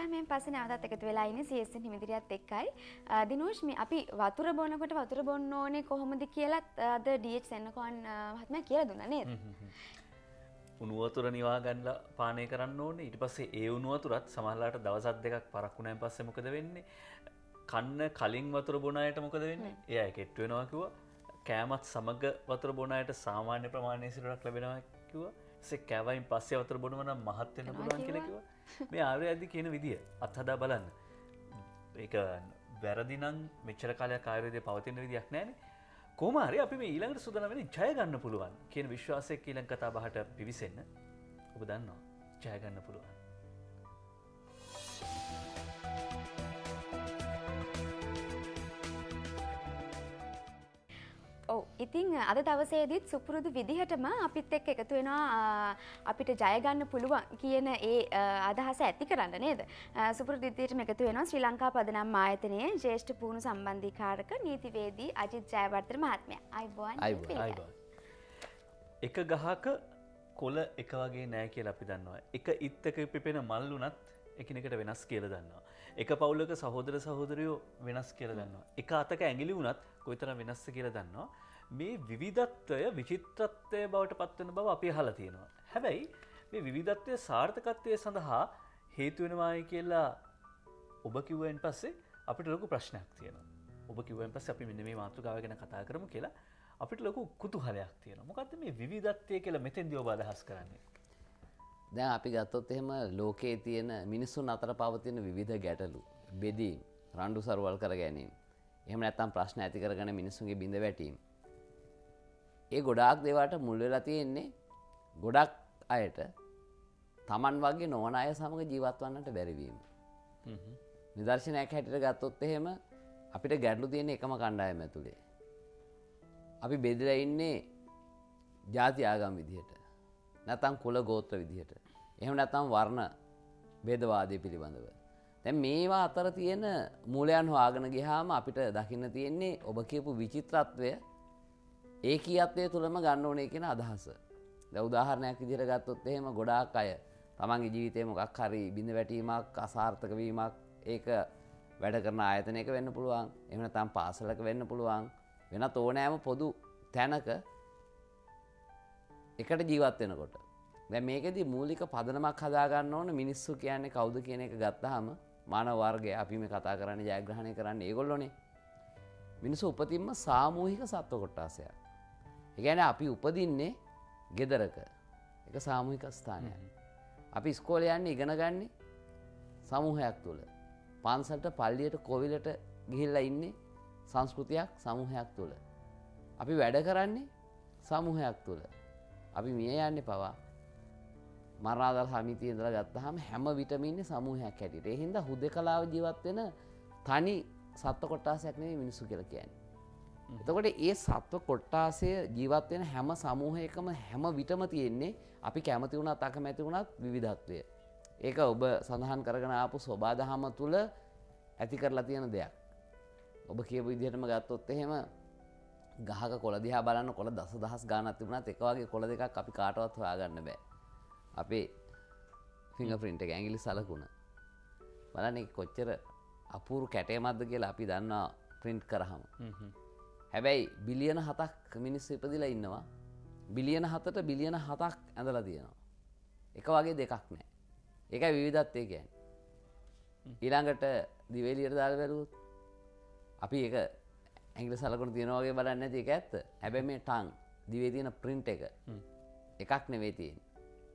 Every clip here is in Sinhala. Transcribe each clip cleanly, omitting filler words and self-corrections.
විරාමයෙන් පස්සේ නැවතත් එකතු වෙලා ඉන්නේ CSN හිමිදිරියත් එක්කයි. දිනෝෂ් මේ අපි වතුර බොනකොට වතුර බොන්න ඕනේ කොහොමද කියලා අද DH සෙන්නකෝන් මහත්මයා කියලා දුන්නා නේද? උණු වතුර නිවා ගන්නලා පානය කරන්න ඕනේ. ඊට පස්සේ ඒ උණු වතුරත් සමහරලාට දවස් දෙකක් පරක් වුණාන් පස්සේ මොකද වෙන්නේ? කන්න කලින් වතුර බොන අයට මොකද වෙන්නේ? ඒ අය කෙට්ටු වෙනවා කිව්වා. කෑමත් සමග වතුර බොන අයට සාමාන්‍ය ප්‍රමාණයේ සිරුරක් ලැබෙනවා කිව්වා. ඊසේ කෑවයින් පස්සේ වතුර බොනවා නම් මහත් වෙන්න පුළුවන් කියලා කිව්වා. මේ ආයුර්වේදයේ කියන විදිය අත්හදා බලන්න. ඒක වැරදි නම් මෙච්චර කාලයක් ආයුර්වේදයේ පවතින විදියක් නැහැනේ. කොහොම හරි අපි මේ ඊළඟට සූදානම් වෙන්නේ ජය ගන්න පුළුවන් කියන විශ්වාසයක ඊළඟ කතා බහට පිවිසෙන්න. ඔබ දන්නවා ජය ගන්න පුළුවන්. ඔව් ඉතින් අද දවසේදීත් සුපුරුදු විදිහටම අපිත් එක්ක එකතු වෙනවා අපිට ජය ගන්න පුළුවන් කියන ඒ අදහස ඇති කරන්න නේද? සුපුරුදු විදිහටම එකතු වෙනවා ශ්‍රී ලංකා පදනම් ආයතනයේ ජ්‍යෙෂ්ඨ පුහුණු සම්බන්ධීකාරක නීතිවේදී අජිත් ජයවර්ධන මහත්මයා. අයිබෝන්. එක ගහක කොළ එක වගේ නෑ කියලා අපි දන්නවා. එක ඉත්තක පිපෙන මල් උනත් එකිනෙකට වෙනස් කියලා දන්නවා. එක පවුලක සහෝදර සහෝදරයෝ වෙනස් කියලා දන්නවා. එක අතක ඇඟිලි වුණත් කොයිතරම් වෙනස්ද කියලා දන්නවා. මේ විවිධත්වය විචිත්‍රත්වය බවට පත්වන බව අපි අහලා තියෙනවා. හැබැයි මේ විවිධත්වයේ සාර්ථකත්වය සඳහා හේතු වෙනවායි කියලා ඔබ කිව්වෙන් පස්සේ අපිට ලොකු ප්‍රශ්නයක් තියෙනවා. ඔබ කිව්වෙන් පස්සේ අපි මෙන්න මේ මාතෘකාව ගැන කතා කරමු කියලා අපිට ලොකු කුතුහලයක් තියෙනවා. මොකද්ද මේ විවිධත්වය කියලා මෙතෙන්දී ඔබ අදහස් කරන්නේ? දැන් අපි ගත්තොත් එහෙම ලෝකයේ තියෙන මිනිසුන් අතර පවතින විවිධ ගැටලු, බෙදීම්, රණ්ඩු සරුවල් කර ගැනීම, එහෙම නැත්නම් ප්‍රශ්න ඇති කරගෙන මිනිසුන්ගේ බිඳ වැටීම්. ඒ ගොඩාක් දේවල්ට මුල් වෙලා තියෙන්නේ ගොඩක් අයට Taman වගේ නොවන අය සමග ජීවත් වන්නට බැරි වීම. නිදර්ශනයක් හැටියට ගත්තොත් එහෙම අපිට ගැටලු තියෙන එකම කණ්ඩායම ඇතුලේ. අපි බෙදලා ඉන්නේ ಜಾති ආගම් විදිහට. නැත්නම් කුල ගෝත්‍ර විදිහට. එහෙම නැත්නම් වර්ණ ભેදවාදය පිළිබඳව. දැන් මේවා අතර තියෙන මූලයන් හොයාගෙන ගියාම අපිට දකින්න තියෙන්නේ ඔබ කියපු විචිත්‍රත්වය ඒකීයත්වය තුලම ගන්න ඕනේ කියන අදහස. දැන් උදාහරණයක් විදිහට ගත්තොත් එහෙම ගොඩාක් අය තමන්ගේ ජීවිතේ මොකක් හරි බිඳ වැටීමක් අසාර්ථක වීමක් ඒක වැඩ කරන ආයතනයක වෙන්න පුළුවන්. එහෙම නැත්නම් පාසලක වෙන්න පුළුවන්. වෙනත් ඕනෑම පොදු තැනක එකට ජීවත් වෙනකොට. දැන් මේකෙදි මූලික පදනමක් හදා ගන්න ඕන මිනිස්සු කියන්නේ කවුද කියන එක ගත්තාම මානව වර්ගය අපි මේ කතා කරන්නේ ජයග්‍රහණය කරන්නේ ඒගොල්ලෝනේ. මිනිස්සු උපතින්ම සාමූහික සත්ව කොට්ටාසයක්. ඒ කියන්නේ අපි උපදින්නේ ගෙදරක. ඒක සාමූහික ස්ථානයක්. අපි ඉස්කෝලේ යන්නේ ඉගෙන ගන්නේ සමූහයක් තුල. පන්සලට පල්ලියට කොවිලට ගිහිල්ලා ඉන්නේ සංස්කෘතියක් සමූහයක් තුල. අපි වැඩ කරන්නේ සමූහයක් තුල. අපි මිය යන්නේ පවා මරණාසන්න සමිතියේ ඉඳලා ගත්තාම හැම විටම ඉන්නේ සමූහයක් හැටියට. ඒ හින්දා හුදකලාව ජීවත් වෙන තනි සත්ව කොට්ටාසයක් නෙවෙයි මිනිස්සු කියලා කියන්නේ. එතකොට ඒ සත්ව කොට්ටාසය ජීවත් වෙන හැම සමූහයකම හැම විටම තියෙන්නේ අපි කැමති වුණත් අකමැති වුණත් විවිධත්වය. ඒක ඔබ සඳහන් කරගෙන ආපු සෝබාදහම තුල ඇති කරලා තියෙන දෙයක්. ඔබ කියපු විදිහටම ගත්තොත් එහෙම ගහක කොළ දිහා බලන්න කොළ දසදහස් ගාණක් තිබුණත් එක වගේ කොළ දෙකක් අපි කාටවත් හොයාගන්න බෑ. අපේ ෆින්ගර් ප්‍රින්ට් එක ඇඟිලි සලකුණ. බලන්න ඒක කොච්චර අපූර්ව කැටයමක්ද කියලා අපි දන්නවා ප්‍රින්ට් කරාම. හැබැයි බිලියන 7ක් මිනිස්සු ඉපදිලා ඉන්නවා. බිලියන 7ට බිලියන 7ක් ඇඳලා තියෙනවා. එක වගේ දෙකක් නෑ. ඒකයි විවිධත්වය කියන්නේ. ඊළඟට දිවෙලියට දාලා බැලුවොත් අපි ඒක ඇඟිලි සලකුණු තියනවා වගේ බලන්නේ නැති එක ඇත්ත. හැබැයි මේ ටං දිවේ තියෙන print එක එකක් නෙවෙයි තියෙන්නේ.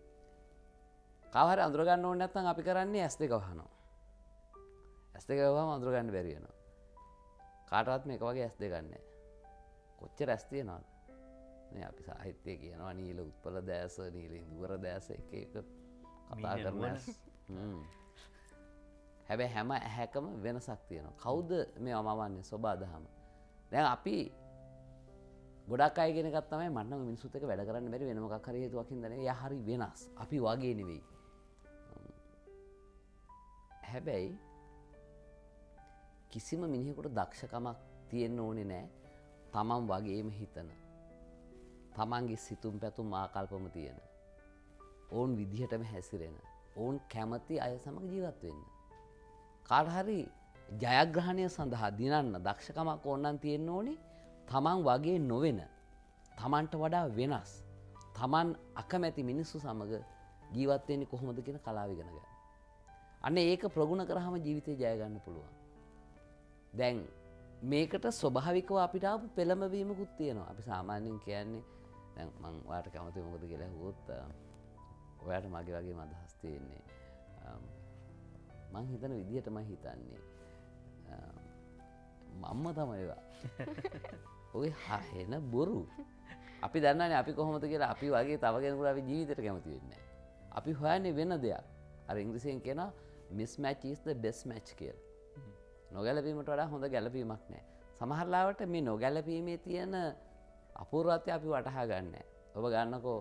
කවහර අඳුර ගන්න ඕනේ නැත්නම් අපි කරන්නේ S2 වහනවා. S2 වහම අඳුර ගන්න බැරි වෙනවා. කාටවත් මේක වගේ S2 ගන්න නැහැ. කොච්චර S තියනවද? මේ අපි සාහිත්‍යය කියනවා නීල උත්පල දැස, නීල ඉඳුවර දැස එක එක කතා කරනවා. හැබැයි හැම ඇහැකම වෙනසක් තියෙනවා. කවුද මේ අමවන්නේ සෝබාදහම? දැන් අපි ගොඩක් අය කියන එකක් තමයි මට නම් මිනිස්සුත් එක්ක වැඩ කරන්න බැරි වෙන මොකක් හරි හේතුවක් හින්දා නෙවෙයි. එයා හරි වෙනස්. අපි වගේ නෙවෙයි. හැබැයි කිසිම මිනිහෙකුට දක්ෂකමක් තියෙන්න ඕනේ නැහැ. තමන් වගේම හිතන. තමන්ගේ සිතුම් පැතුම් ආකල්පම තියෙන. ඕන් විදිහටම හැසිරෙන. ඕන් කැමති අය සමග ජීවත් වෙන්න. කාට හරි ජයග්‍රහණය සඳහා දිනන්න දක්ෂකමක් ඕනනම් තියෙන්න ඕනේ තමන් වගේ නොවෙන තමන්ට වඩා වෙනස් තමන් අකමැති මිනිස්සු සමග ජීවත් වෙන්නේ කොහොමද කියන කලාව ඉගෙන ගන්න. අන්න ඒක ප්‍රගුණ කරාම ජීවිතේ ජය ගන්න පුළුවන්. දැන් මේකට ස්වභාවිකව අපිට ආපු පෙළඹවීමකුත් තියෙනවා. අපි සාමාන්‍යයෙන් කියන්නේ දැන් මම ඔයාලට කැමති මොකද කියලා අහුවොත් ඔයාලට මගේ වගේම අදහස් තියෙන්නේ. මං හිතන විදිහට මම හිතන්නේ මම්ම තමයි ඒවා. ඔය හහෙන බොරු. අපි දන්නනේ අපි කොහොමද කියලා අපි වගේ තව කෙනෙකුට අපි ජීවිතේට කැමති වෙන්නේ නැහැ. අපි හොයන්නේ වෙන දෙයක්. අර ඉංග්‍රීසියෙන් කියනවා mismatch is the best match කියලා. නොගැලපීමට වඩා හොඳ ගැලපීමක් නැහැ. සමහර ලාවට මේ නොගැලපීමේ තියෙන අපූර්වත්වය අපි වටහා ගන්න නැහැ. ඔබ ගන්නකෝ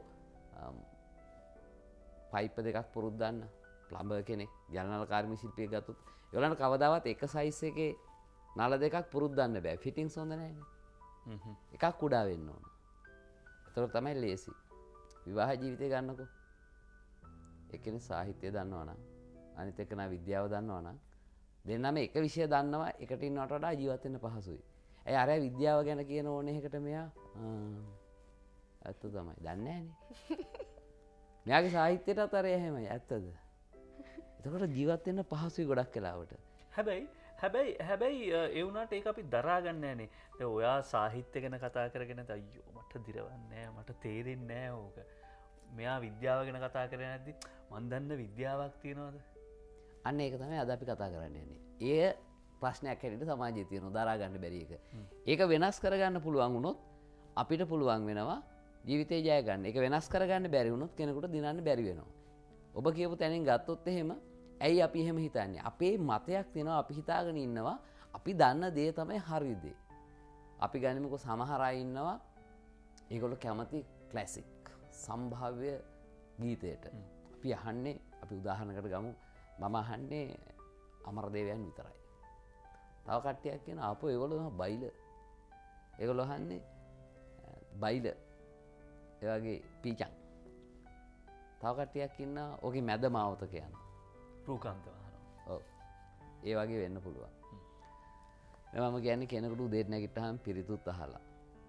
පයිප් දෙකක් පුරුද්දන්න ප්ලම්බර් කෙනෙක් ජනරල් කාර්මික ශිල්පියෙක් ගත්තොත් ඒගොල්ලන්ට කවදාවත් එක සයිස් එකේ නල දෙකක් පුරුද්දන්න බෑ. ෆිටින්ග්ස් හොඳ නැහැනේ. එකක් කුඩා වෙන්න ඕන. ඒතකොට තමයි ලේසි. විවාහ ජීවිතය ගන්නකෝ. එක්කෙනෙක් සාහිත්‍යය දන්නවා නම් අනිත් එක්කෙනා විද්‍යාව දන්නවා නම් දෙන්නම එක විෂය දන්නවා එකට ඉන්නවට වඩා ජීවත් වෙන්න පහසුයි. ඇයි අරයා විද්‍යාව ගැන කියන ඕනේ එකට මෙයා ඇත්ත තමයි. දන්නේ නැහනේ. මෙයාගේ සාහිත්‍යයටත් අර එහෙමයි. ඇත්තද? එතකොට ජීවත් වෙන්න පහසුයි ගොඩක් වෙලාවට. හැබැයි ඒ වුණාට ඒක අපි දරා ගන්න නෑනේ. දැන් ඔයා සාහිත්‍ය ගැන කතා කරගෙන අයියෝ මට දිරවන්නේ නෑ මට තේරෙන්නේ නෑ ඕක. මෙයා විද්‍යාව ගැන කතා කරන්නේ නැද්දි මන් දන්න විද්‍යාවක් තියනවද? අන්න ඒක තමයි අද අපි කතා කරන්න යන්නේ. ඒ ප්‍රශ්නයක් හැටියට සමාජයේ තියෙනවා දරා ගන්න බැරි එක. ඒක වෙනස් කරගන්න පුළුවන් වුණොත් අපිට පුළුවන් වෙනවා ජීවිතේ ජය ගන්න. ඒක වෙනස් කරගන්න බැරි වුණොත් කෙනෙකුට දිනන්න බැරි වෙනවා. ඔබ කියපු තැනින් ගත්තොත් එහෙම ඇයි අපි එහෙම හිතන්නේ? අපේ මතයක් තියෙනවා අපි හිතාගෙන ඉන්නවා අපි දන්න දේ තමයි හරි දේ. අපි ගනිමුකෝ සමහර අය ඉන්නවා ඒගොල්ලෝ කැමති ක්ලාසික් සම්භාව්‍ය ගීතයට. අපි අහන්නේ අපි උදාහරණයකට ගමු මම අහන්නේ අමරදේවයන් විතරයි. තව කට්ටියක් කියන ආපෝ ඒගොල්ලෝ තමයි බයිල. ඒගොල්ලෝ අහන්නේ බයිල. ඒ වගේ පීචන්. තව කට්ටියක් ඉන්නවා ඔගේ මැද මාවත කියන. රූකාන්ත අහනවා. ඔව්. ඒ වගේ වෙන්න පුළුවන්. මම කියන්නේ කෙනෙකුට උදේට නැගිට්ටාම පිරිතුත් අහලා.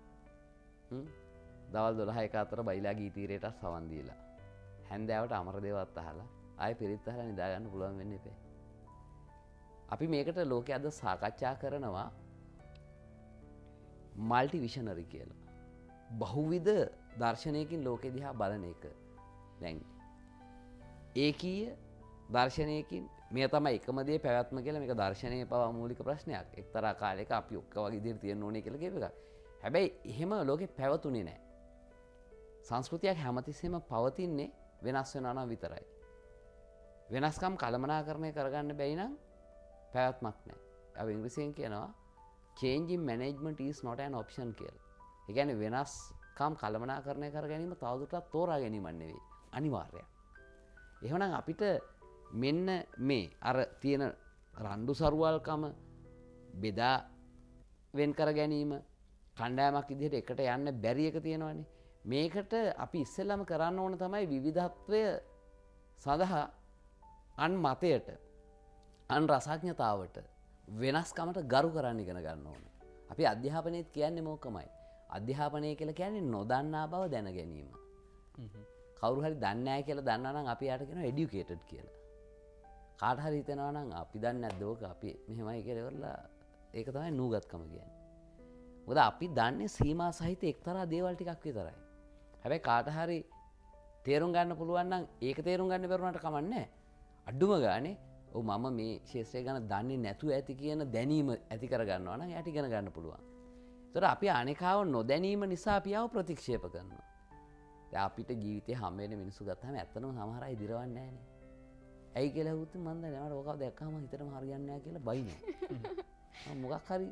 දවල් 12 1 අතර බයිලා ගීතීරයට සවන් දීලා. හැන්දෑවට අමරදේවත් අහලා ආයෙ පිරිත් අහලා නිදා ගන්න පුළුවන් වෙන්නේ නැහැ. අපි මේකට ලෝකයේ අද සාකච්ඡා කරනවා මල්ටි විෂනරි කියලා. බහුවිධ දර්ශනයකින් ලෝකෙ දිහා බලන එක. දැන් ඒකීය දර්ශනයකින් මේ තමයි එකම දේ පැවැත්ම කියලා මේක දර්ශනයේ පවා මූලික ප්‍රශ්නයක්. එක්තරා කාලයක අපි ඔක්කොම වගේ ඉදිරිය තියෙන්න ඕනේ කියලා කියප එකක්. හැබැයි එහෙම ලෝකෙ පැවතුනේ නැහැ. සංස්කෘතියක් හැමතිස්සෙම පවතින්නේ වෙනස් වෙනවා නම් විතරයි. වෙනස්කම් කළමනාකරණය කරගන්න බැයි නම් පැවැත්මක් නැහැ. අපි ඉංග්‍රීසියෙන් කියනවා changing management is not an option කියලා. ඒ කියන්නේ වෙනස්කම් කළමනාකරණය කර ගැනීම තවදුරටත් තෝරා ගැනීමක් නෙවෙයි අනිවාර්යයක්. එහෙනම් අපිට මෙන්න මේ අර තියෙන රණ්ඩු සරුවල්කම බෙදා වෙන් කර ගැනීම කණ්ඩායමක් විදිහට එකට යන්න බැරි එක තියෙනවානේ. මේකට අපි ඉස්සෙල්ලාම කරන්න ඕන තමයි විවිධත්වය සඳහා අන් මතයට අන් රසඥතාවට වෙනස්කමට ගරු කරන්න ඉගෙන ගන්න ඕන. අපි අධ්‍යාපනයේත් කියන්නේ මොකමයි? අධ්‍යාපනය කියලා කියන්නේ නොදන්නා බව දැන ගැනීම. කවුරු හරි දන්නේ නැහැ කියලා දන්නා නම් අපි යාට කියනවා educated කියලා. කාට හරි හිතෙනවා නම් අපි දන්නේ නැද්ද ඕක අපි මෙහෙමයි කියලා කරලා ඒක තමයි නූගත්කම කියන්නේ. මොකද අපි දන්නේ සීමා සහිත එක්තරා දේවල් ටිකක් විතරයි. හැබැයි කාට හරි තේරුම් ගන්න පුළුවන් නම් ඒක තේරුම් ගන්න බැරුණාට කමක් නැහැ. අඩුම ගානේ ඔව් මම මේ ශාස්ත්‍රය ගැන දන්නේ නැතුව ඇති කියන දැනීම ඇති කර ගන්නවා නම් එයාට ඉගෙන ගන්න පුළුවන්. ඒතර අපි අනේකාව නොදැනීම නිසා අපි ආව ප්‍රතික්ෂේප කරනවා. දැන් අපිට ජීවිතේ හැම වෙලේම මිනිස්සු ගත්තාම ඇත්තටම සමහර අය දිරවන්නේ නැහනේ. ඇයි කියලා හුත් මම දන්නේ මට ඕක දැක්කම හිතටම හරියන්නේ නැහැ කියලා බයිනවා. මොකක් හරි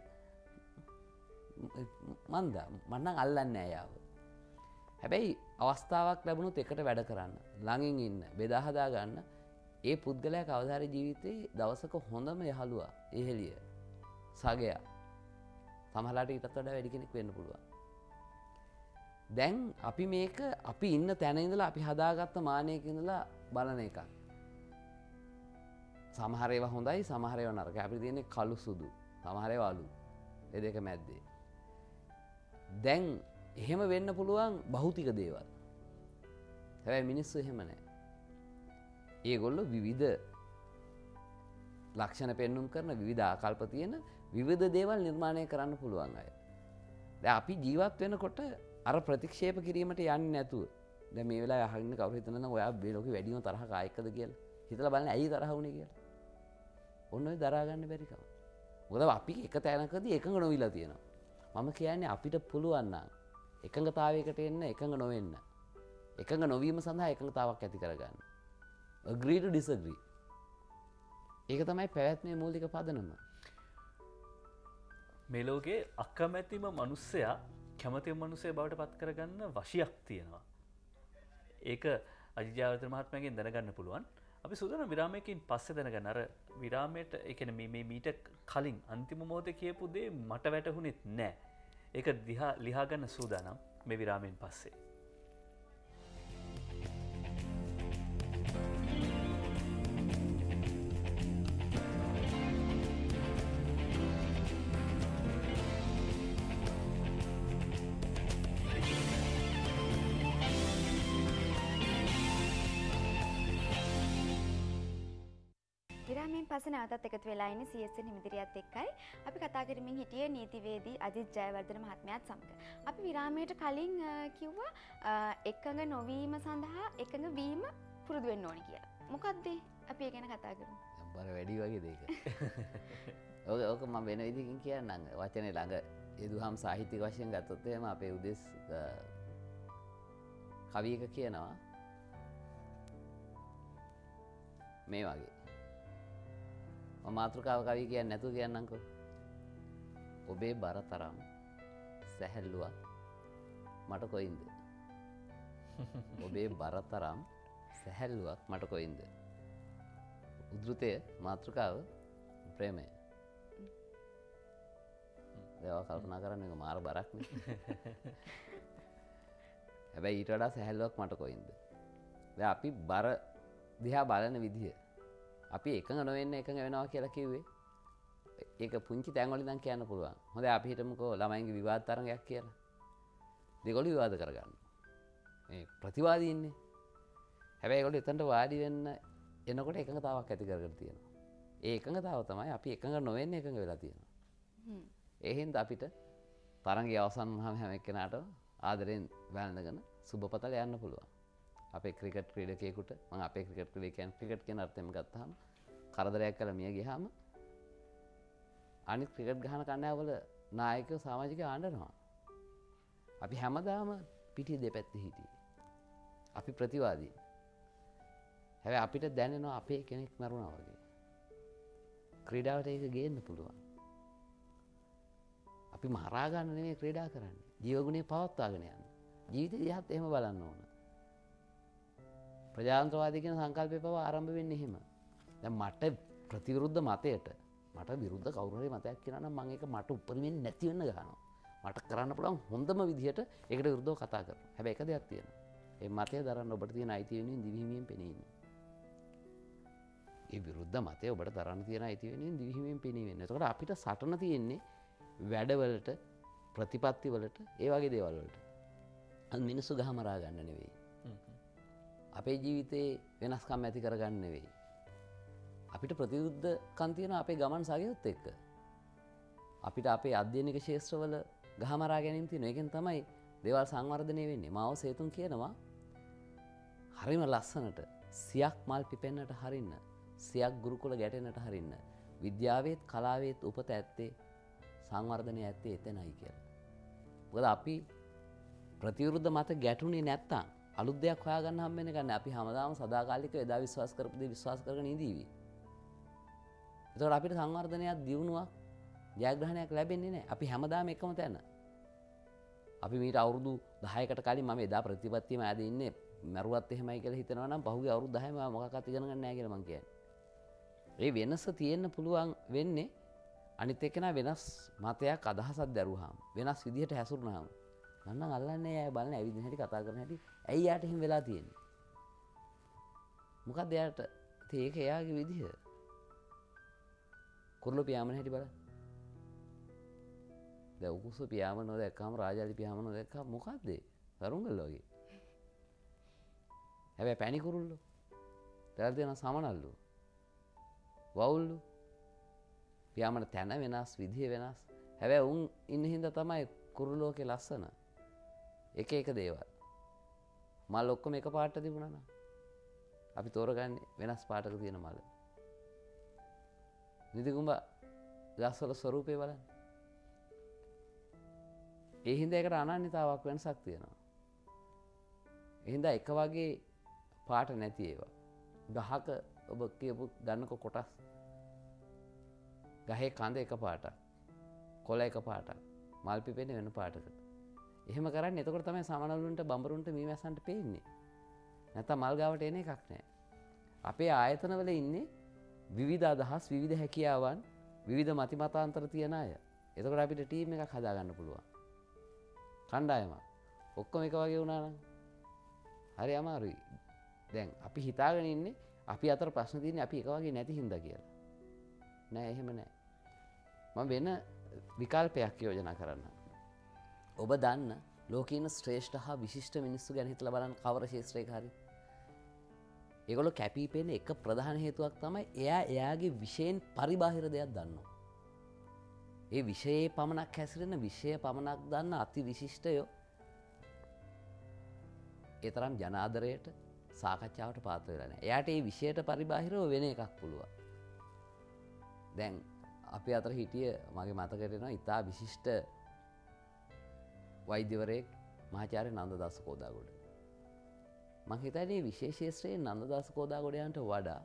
මන්ද මන්නම් අල්ලන්නේ නැහැ යාව. හැබැයි අවස්ථාවක් ලැබුණොත් එකට වැඩ කරන්න ළඟින් ඉන්න බෙදා හදා ගන්න ඒ පුද්ගලයා කවදා හරි ජීවිතේ දවසක හොඳම යහළුවා එහෙලිය සගයා සමහරලාට ඊටත් වඩා වැඩි කෙනෙක් වෙන්න පුළුවන්. දැන් අපි මේක අපි ඉන්න තැන ඉඳලා අපි හදාගත්ත මානයක ඉඳලා බලන එකක්. සමහර ඒවා හොඳයි සමහර ඒවා නරකයි. අපිට තියෙන්නේ කළු සුදු. සමහර ඒවා අලු. ඒ දෙක මැද්දේ. දැන් එහෙම වෙන්න පුළුවන් භෞතික දේවල්. හැබැයි මිනිස්සු එහෙම නැහැ. ඒගොල්ලෝ විවිධ ලක්ෂණ පෙන්눔 කරන විවිධ ආකල්ප තියෙන විවිධ දේවල් නිර්මාණය කරන්න පුළුවන් අය. දැන් අපි ජීවත් වෙනකොට අර ප්‍රතික්ෂේප කිරීමට යන්නේ නැතුව දැන් මේ වෙලාවේ අහගෙන කවුරු හිතනනම් ඔයා මේ ලෝකේ වැඩිම තරහ කායකද කියලා. හිතලා බලන්න ඇයි තරහ වුනේ කියලා. ඔන්න ඔය දරා ගන්න බැරි කම. මොකද අපි එක තැනකදී එකඟ නොවිලා තියෙනවා. මම කියන්නේ අපිට පුළුවන් නම් එකඟතාවයකට එන්න එකඟ නොවෙන්න. එකඟ නොවීම සඳහා එකඟතාවක් ඇති කරගන්න. agree to disagree. ඒක තමයි පැවැත්මේ මූලික පදනම. මේ ලෝකේ අකමැතිම මිනිස්සයා කැමතිම මිනිස්සයා බවට පත් කරගන්න වශයක් තියෙනවා. ඒක අජිත් ජයවර්ධන මහත්මයාගෙන් දැනගන්න පුළුවන්. අපි සූදානම් විරාමයකින් පස්සේ දැනගන්න. අර විරාමයට ඒ කියන්නේ මේ මීට කලින් අන්තිම මොහොතේ කියපු දේ මට වැටහුණෙත් නැහැ. ඒක දිහා ලියා ගන්න සූදානම් මේ විරාමයෙන් පස්සේ. විරාමයෙන් පස්සේ නැවතත් එකතු වෙලා ඉන්නේ CSN හිමිදිරියත් එක්කයි. අපි කතා කරමින් හිටියේ නීතිවේදී අජිත් ජයවර්ධන මහත්මයාත් සමග. අපි විරාමයට කලින් කිව්වා එකඟ නොවීම සඳහා එකඟ වීම පුරුදු වෙන්න ඕනි කියලා. මොකද්ද අපි ඒ ගැන කතා කරමු. බර වැඩි වගේ දෙයක. ඕක මම වෙන විදිහකින් කියන්නම්. වචනේ ළඟ යදුහම් සාහිත්‍යික වශයෙන් ගත්තොත් එහෙම අපේ උදෙස් කවියක කියනවා මේ වගේ. මම මාතෘකාව කවිය කියන්නේ නැතුව කියන්නම්කෝ. ඔබේ බර තරම් සැහැල්ලුවක් මට කොයින්ද? ඔබේ බර තරම් සැහැල්ලුවක් මට කොයින්ද? උද්ෘතය මාතෘකාව ප්‍රේමය. ඒවා කල්පනා කරන්න එක මාර බරක් නේ. හැබැයි ඊට වඩා සැහැල්ලුවක් මට කොයින්ද? දැන් අපි බර දිහා බලන විදිය අපි එකඟ නොවෙන්න එකඟ වෙනවා කියලා කිව්වේ. ඒක පුංචි තැන් වලින් නම් කියන්න පුළුවන්. හොඳයි අපි හිතමුකෝ ළමයින්ගේ විවාද තරඟයක් කියලා. දෙගොල්ලෝ විවාද කරගන්න. මේ ප්‍රතිවාදී ඉන්නේ. හැබැයි ඒගොල්ලෝ එතනට වාඩි වෙන්න එනකොට එකඟතාවක් ඇති කරගෙන තියෙනවා. ඒ එකඟතාව තමයි අපි එකඟ නොවෙන්න එකඟ වෙලා තියෙනවා. ඒ හින්දා අපිට තරඟය අවසන් වුණාම හැම එක්කෙනාටම ආදරෙන් වැළඳගෙන සුබපතල යන්න පුළුවන්. අපේ ක්‍රිකට් ක්‍රීඩකයෙකුට මම අපේ ක්‍රිකට් ක්‍රීඩකයන් ක්‍රිකට් කියන අර්ථයෙන් ගත්තාම කරදරයක් කළා මිය ගියාම අනිත් ක්‍රිකට් ගහන කණ්ඩායමවල නායකයෝ සමාජිකයෝ ආඬනවා. අපි හැමදාම පිටිය දෙපැත්තේ හිටියේ. අපි ප්‍රතිවාදී. හැබැයි අපිට දැනෙනවා අපේ කෙනෙක් මරුණා වගේ. ක්‍රීඩාවට ඒක ගේන්න පුළුවන්. අපි මහරා ගන්න නෙමෙයි ක්‍රීඩා කරන්නේ. ජීවගුණේ පවත්වාගෙන යන්න. ජීවිතය දිහාත් එහෙම බලන්න ඕන. ප්‍රජාතන්ත්‍රවාදී කියන සංකල්පය පව ආරම්භ වෙන්නේ එහෙම. දැන් මට ප්‍රතිවිරුද්ධ මතයට මට විරුද්ධ කවුරු හරි මතයක් කියනවා නම් මම ඒක මට උපරිමයෙන් නැති වෙන්න ගන්නවා. මට කරන්න පුළුවන් හොඳම විදිහට ඒකට විරුද්ධව කතා කරනවා. හැබැයි එක දෙයක් තියෙනවා. ඒ මතය දරන්න ඔබට තියෙන අයිතිය වෙනුවෙන් දිවිහිමියෙන් පෙනී ඉන්න. ඒ විරුද්ධ මතය ඔබට දරන්න තියෙන අයිතිය වෙනුවෙන් දිවිහිමියෙන් පෙනී ඉන්න. එතකොට අපිට සටන තියෙන්නේ වැඩවලට, ප්‍රතිපත්තිවලට, ඒ වගේ දේවල් වලට. අන් මිනිස්සු ගහමරා ගන්න නෙවෙයි. අපේ ජීවිතේ වෙනස්කම් ඇති කරගන්න නෙවෙයි. අපිට ප්‍රතිවිරුද්ධකම් තියෙනවා අපේ ගමන් සගයොත් එක්ක. අපිට අපේ අධ්‍යයනික ක්ෂේත්‍රවල ගහමරා ගැනීම තියෙනවා. ඒකෙන් තමයි දේවල් සංවර්ධනය වෙන්නේ. මාව සේතුන් කියනවා හරිම ලස්සනට සියක් මල් පිපෙන්නට හරින්න, සියක් ගුරුකුල ගැටෙන්නට හරින්න. විද්‍යාවේත් කලාවේත් උපත ඇත්තේ සංවර්ධනය ඇත්තේ එතනයි කියලා. මොකද අපි ප්‍රතිවිරුද්ධ මත ගැටුනේ නැත්තම් අලුත් දෙයක් හොයාගන්න හම්බෙන්නේ නැහැ. අපි හැමදාම සදාකාලිකව එදා විශ්වාස කරපු දේ විශ්වාස කරගෙන ඉඳීවි. ඒතකොට අපිට සංවර්ධනයක් දියුණුවක් ජයග්‍රහණයක් ලැබෙන්නේ නැහැ. අපි හැමදාම එකම තැන. අපි මීට අවුරුදු 10කට කලින් මම එදා ප්‍රතිපත්තියම ආද ඉන්නේ මරුවත් එහෙමයි කියලා හිතනවා නම් පහුගිය අවුරුදු 10ම මොකක්වත් ඉගෙන ගන්න නැහැ කියලා මම කියන්නේ. ඒ වෙනස තියෙන්න පුළුවන් වෙන්නේ අනිත් එක්කෙනා වෙනස් මතයක් අදහසක් දරුවාම වෙනස් විදිහට හැසිරුණාම. මන්නම් අල්ලන්නේ අය බලන ඇවිදින හැටි කතා කරන හැටි ඇයි යාට එහෙම වෙලා තියෙන්නේ? මොකක්ද යාට ඒක එයාගේ විදිහ. කුරුල්ලෝ පියාඹන හැටි බලන්න. දැන් උකුස්සෝ පියාඹනවා දැක්කම රාජාලි පියාඹනවා දැක්කම මොකද්ද? තරුංගල්ලෝ වගේ. හැබැයි පැණි කුරුල්ලෝ. දැන් දෙන සමනල්ලෝ. වවුල්ලෝ. පියාඹන තැන වෙනස්, විදිය වෙනස්. හැබැයි උන් ඉන්න හින්දා තමයි කුරුල්ලෝකේ ලස්සන. එක එක දේවල්. මල් ඔක්කොම එක පාට තිබුණා නම් අපි තෝරගන්නේ වෙනස් පාටක තියෙන මල. නිදිගුඹ ගස්වල ස්වරූපේ බලන්න. ඒ හින්දා ඒකට අනන්‍යතාවක් වෙනසක් තියෙනවා. ඒ හින්දා එක වගේ පාට නැති ඒවා. ගහක ඔබ කියපු ගන්නකො කොටස්. ගහේ කඳ එක පාටක්. කොළ එක පාටක්. මල් පිපෙන්නේ වෙන පාටකට. එහෙම කරන්නේ එතකොට තමයි සමනලුන්ට බඹරුන්ට මීමැස්සන්ට පේන්නේ. නැත්නම් මල් ගාවට එන එකක් නැහැ. අපේ ආයතනවල ඉන්නේ විවිධ අදහස්, විවිධ හැකියාවන්, විවිධ මති මතාන්තර තියන අය. එතකොට අපිට ටීම් එකක් හදාගන්න පුළුවන්. කණ්ඩායමක්. ඔක්කොම එක වගේ වුණා නම් හරි අමාරුයි. දැන් අපි හිතාගෙන ඉන්නේ අපි අතර ප්‍රශ්න තියෙන්නේ අපි එක වගේ නැති හින්දා කියලා. නෑ එහෙම නෑ. මම වෙන විකල්පයක් යෝජනා කරන්න. ඔබ දන්න ලෝකේ ඉන්න ශ්‍රේෂ්ඨ හා විශිෂ්ට මිනිස්සු ගැන හිතලා බලන්න කවර ශේෂ්ත්‍රයක හරි. ඒගොල්ලෝ කැපී පෙනෙන එක ප්‍රධාන හේතුවක් තමයි එයාගේ විෂයෙන් පරිබාහිර දෙයක් දන්නවා. ඒ විෂයේ පමණක් හැසිරෙන විෂය පමණක් දන්න අති විශිෂ්ටයෝ ඒ තරම් ජනාදරයට සාකච්ඡාවට පාත්‍ර වෙලා නැහැ. එයාට ඒ විෂයට පරිබාහිරව වෙන එකක් පුළුවන්. දැන් අපි අතර හිටිය මගේ මතකයට එනවා ඉතා විශිෂ්ට වෛද්‍යවරයෙක් මහාචාර්ය නන්දදාස කෝදාගොඩ. මං හිතන්නේ විශේෂ ශාස්ත්‍රයේ නන්දදාස කෝදාගොඩයන්ට වඩා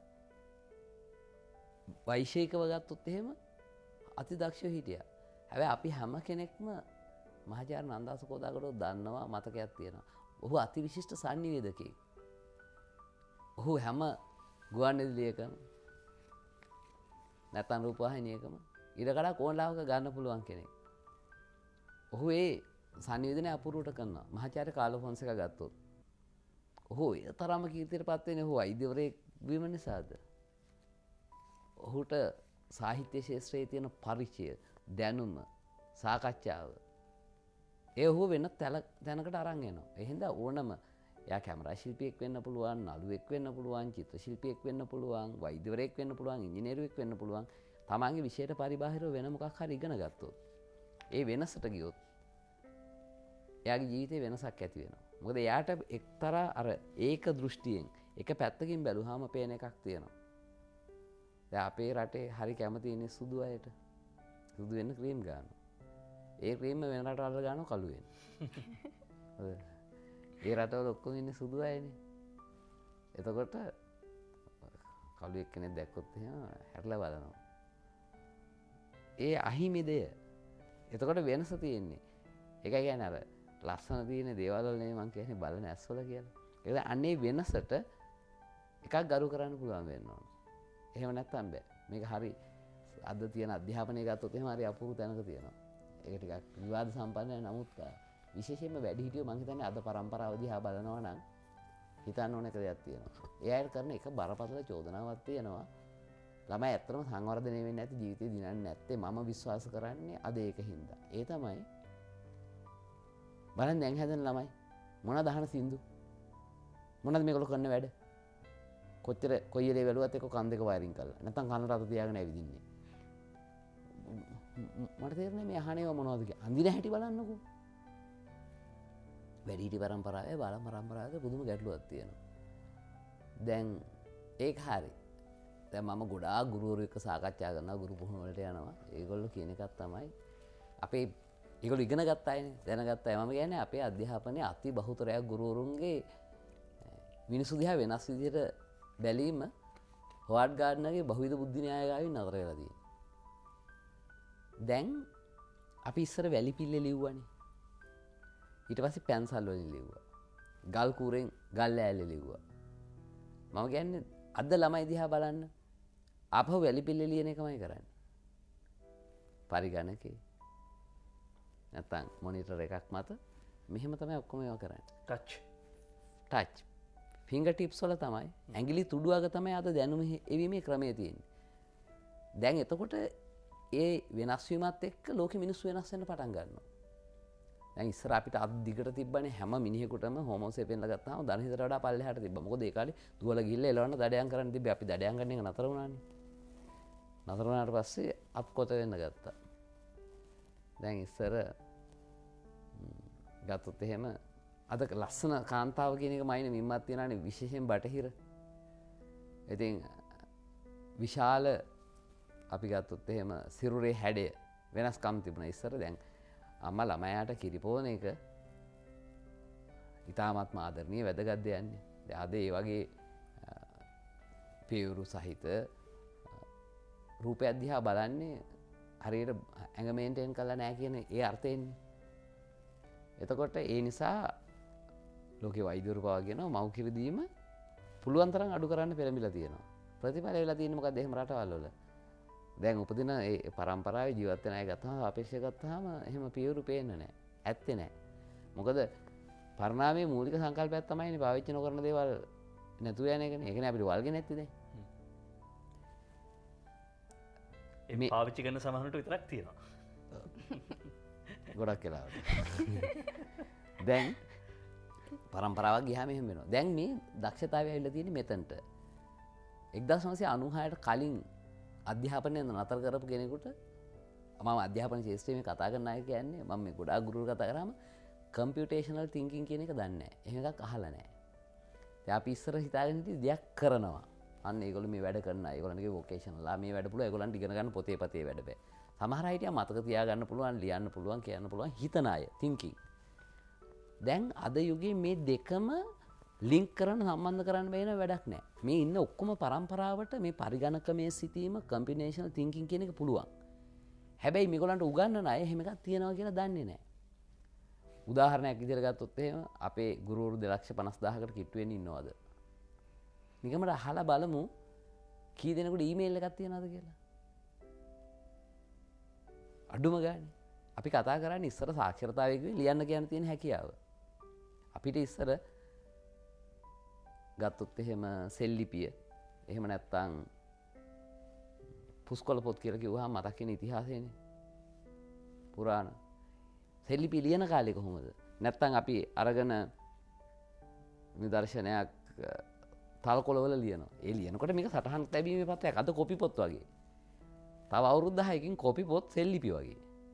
වෛශේෂිකව ගත්තොත් එහෙම අතිදක්ෂව හිටියා. හැබැයි අපි හැම කෙනෙක්ම මහාචාර්ය නන්දදාස කෝදාගොඩව දන්නවා මතකයක් තියෙනවා. ඔහු අති විශිෂ්ට සංනිවේදකයෙක්. ඔහු හැම ගුවන්විදුලියකම නැත්නම් රූපවාහිනියකම ඉඩකඩ කොණ්ඩාවක ගන්න පුළුවන් කෙනෙක්. ඔහු ඒ සංනිවේදනය අපූර්වට කරනවා. මහාචාර්ය කාලෝ ෆොන්සේකා ගත්තොත් ඔහු ඒ තරම කීර්තියට පත් වෙන්නේ ඔහු වෛද්‍යවරයෙක් වීම නිසාද? ඔහුට සාහිත්‍ය ශාස්ත්‍රයේ තියෙන පරිචය, දැනුම, සාකච්ඡාව ඒ ඔහු වෙන තැනකට අරන් එනවා. ඒ හින්දා ඕනම එයා කැමරා ශිල්පියෙක් වෙන්න පුළුවන්, නළුවෙක් වෙන්න පුළුවන්, චිත්‍ර ශිල්පියෙක් වෙන්න පුළුවන්, වෛද්‍යවරයෙක් වෙන්න පුළුවන්, ඉංජිනේරුවෙක් වෙන්න පුළුවන්. තමන්ගේ විෂයට පරිබාහිරව වෙන මොකක් හරි ඉගෙන ගත්තොත් ඒ වෙනසට ගියොත් එයාගේ ජීවිතේ වෙනසක් ඇති වෙනවා. මොකද එයාට එක්තරා අර ඒක දෘෂ්ටියෙන් එක පැත්තකින් බැලුවාම පේන එකක් තියෙනවා. දැන් අපේ රටේ හරි කැමති ඉන්නේ සුදු අයට. සුදු වෙන්න ක්‍රීම් ගන්නවා. ඒ ක්‍රීම් වෙන රටවල් ගන්නවා කළු වෙන්න. හරි. ඒ රටවල ඔක්කොම ඉන්නේ සුදු අයනේ. එතකොට කළු එක්කෙනෙක් දැක්කොත් එහෙම හැරලා බලනවා. ඒ අහිමි දෙය. එතකොට වෙනස තියෙන්නේ. ඒකයි කියන්නේ අර ලස්සන තියෙන දේවල් වල නෙමෙයි මං කියන්නේ බලන ඇස්වල කියලා. ඒක අන්නේ වෙනසට එකක් ගරු කරන්න පුළුවන් වෙන්න ඕන. එහෙම නැත්තම් බෑ. මේක හරි අද තියෙන අධ්‍යාපනය ගත්තොත් එහෙම හරි අපූර්ව තැනක තියෙනවා. ඒක ටිකක් විවාද සම්පන්නයි. නමුත් විශේෂයෙන්ම වැඩිහිටියෝ මං හිතන්නේ අද පරම්පරාව දිහා බලනවා නම් හිතන්න ඕන එක දෙයක් තියෙනවා. ඒ අයට කරන එක බරපතල චෝදනාවක් තියෙනවා. ළමයි ඇත්තටම සංවර්ධනය වෙන්නේ නැති ජීවිතේ දිනන්නේ නැත්තේ මම විශ්වාස කරන්නේ අද ඒක හින්දා. ඒ තමයි බලන්න දැන් හැදෙන ළමයි මොනවද අහන සින්දු? මොනවද මේගොල්ලෝ කරන වැඩ? කොච්චර කොයි එලේ වැළුවත් එක්ක කන් දෙක වයරින් කරලා. නැත්තම් කනට අත තියාගෙන ඇවිදින්නේ. මට තේරෙන්නේ මේ අහනේව මොනවද කියලා. අඳින හැටි බලන්නකෝ. වැඩිහිටි පරම්පරාවේ බාල පරම්පරාවේ පුදුම ගැටලුවක් තියෙනවා. දැන් ඒක හරි. දැන් මම ගොඩාක් ගුරුවරු එක්ක සාකච්ඡා කරනවා ගුරු පුහුණු වලට යනවා. ඒගොල්ලෝ කියන එකක් තමයි අපේ ඒගොල්ලෝ ඉගෙන ගත්ත අයනේ දැනගත්ත අය. මම කියන්නේ අපේ අධ්‍යාපනයේ අති බහුතරයක් ගුරුවරුන්ගේ මිනිස්සු දිහා වෙනස් විදිහට බැලීම හොවර්ඩ් ගාර්ඩනර්ගේ බහුවිධ බුද්ධි න්‍යාය ගාවින් නතර වෙලා තියෙනවා. දැන් අපි ඉස්සර වැලි පිල්ලේ ලිව්වනේ. ඊට පස්සේ පැන්සල් වලින් ලිව්වා. ගල් කූරෙන් ගල් ඈල්ලේ ලිව්වා. මම කියන්නේ අද ළමයි දිහා බලන්න ආපහු වැලි පිල්ලේ ලියන එකමයි කරන්නේ. පරිගණකේ නැත්තම් මොනිටර් එකක් මත මෙහෙම තමයි ඔක්කොම ඒවා කරන්නේ. ටච් ෆින්ගර් ටිප්ස් වල තමයි ඇඟිලි තුඩු අග තමයි අද දැනුම එවීමේ ක්‍රමය තියෙන්නේ. දැන් එතකොට ඒ වෙනස් වීමත් එක්ක ලෝකෙ මිනිස්සු වෙනස් වෙන්න පටන් ගන්නවා. දැන් ඉස්සර අපිට අත් දිගට තිබ්බනේ හැම මිනිහෙකුටම හෝමෝසේපියන්ලා ගත්තාම දන හිතට වඩා පල්ලෙහාට තිබ්බා. මොකද ඒ කාලේ දුවලා ගිහිල්ලා එලවන්න දඩයන් කරන්න තිබ්බේ. අපි දඩයන් ගන්න එක නතර වුණානේ. නතර වුණාට පස්සේ අත් කොත වෙන්න ගත්තා. දැන් ඉස්සර ගත්තොත් එහෙම අද ලස්සන කාන්තාව කියන එක මයිනේ මිම්මත් තියනනේ විශේෂයෙන් බටහිර. ඉතින් විශාල අපි ගත්තොත් එහෙම සිරුරේ හැඩය වෙනස්කම් තිබුණා ඉස්සර. දැන් අම්මා ළමයාට කිරිපෝන එක ඉතාමත්ම ආදරණීය වැදගත් දෙයක් නේ. දැන් අද ඒ වගේ පියවරු සහිත රූපයක් දිහා බලන්නේ හරියට ඇඟ මේන්ටේන් කරලා නැහැ කියන ඒ අර්ථයෙන්නේ. එතකොට ඒ නිසා ලෝකේ වෛද්‍යවරු පවා කියනවා මව් කිරි දීම පුළුවන් තරම් අඩු කරන්න පෙළඹිලා තියෙනවා. ප්‍රතිඵල වෙලා තියෙන්නේ මොකද්ද එහෙම රටවල් වල? දැන් උපදින ඒ පරම්පරාවේ ජීවත් වෙන අය ගත්තාම අපේක්ෂා ගත්තාම එහෙම පියවරු පේන්නේ නැහැ. ඇත්තේ නැහැ. මොකද පරිණාමයේ මූලික සංකල්පයක් තමයිනේ පාවිච්චි නොකරන දේවල් නැතුව යන එකනේ. ඒකනේ අපිට වල්ගේ නැත්තේ දැන්. මේ පාවිච්චි කරන සමහරට විතරක් තියෙනවා. ගොඩක් වෙලාවට. දැන් පරම්පරාවක් ගියාම එහෙම වෙනවා. දැන් මේ දක්ෂතාවය ඇවිල්ලා තියෙන්නේ මෙතනට. 1996ට කලින් අධ්‍යාපනය නතර කරපු කෙනෙකුට මම අධ්‍යාපන ශාස්ත්‍රයේ කතා කරන අය කියන්නේ මම මේ ගොඩාක් ගුරුවරු කතා කරාම කම්පියුටේෂනල් තින්කින් කියන එක දන්නේ නැහැ. එහෙම එකක් අහලා නැහැ. දැන් අපි ඉස්සර හිතාගෙන හිටියේ දෙයක් කරනවා. අන්න ඒගොල්ලෝ මේ වැඩ කරන අය. ඒගොල්ලන්ගේ වොකේෂනල් ආ මේ වැඩ පුළුවන්. ඒගොල්ලන්ට ඉගෙන ගන්න පොතේ පතේ වැඩ බෑ. සමහර අය හිටියා මතක තියාගන්න පුළුවන්, ලියන්න පුළුවන්, කියන්න පුළුවන් හිතන අය තින්කින්. දැන් අද යුගයේ මේ දෙකම ලින්ක් කරන්න සම්බන්ධ කරන්න බැහැ වැඩක් නැහැ. මේ ඉන්න ඔක්කොම පරම්පරාවට මේ පරිගණකමය සිතීම කම්බිනේෂනල් තින්කින් කියන එක පුළුවන්. හැබැයි මේගොල්ලන්ට උගන්වන අය එහෙම එකක් තියනවා කියලා දන්නේ නැහැ. උදාහරණයක් විදිහට ගත්තොත් එහෙම අපේ ගුරුවරු 2,50,000කට කිට්ටු වෙන්න ඉන්නවද? නිකම්ම අහලා බලමු කී දෙනෙකුට ඊමේල් එකක් තියනවද කියලා. අඩුම ගානේ. අපි කතා කරන්නේ ඉස්සර සාක්ෂරතාවය කිව්වේ ලියන්න කියන්න තියෙන හැකියාව. අපිට ඉස්සර ගත්තොත් එහෙම සෙල්ලිපිය එහෙම නැත්තම් පුස්කොළ පොත් කියලා කිව්වහම මතක් වෙන ඉතිහාසයනේ. පුරාණ සෙල්ලිපි ලියන කාලේ කොහොමද? නැත්තම් අපි අරගෙන නිදර්ශනයක් තල්කොළවල ලියනවා. ඒ ලියනකොට මේක සටහන් තැබීමේ පත්‍රයක්. අද කොපි පොත් වගේ. තව අවුරුදු 10කින් කොපි පොත් සෙල්ලිපි වගේ.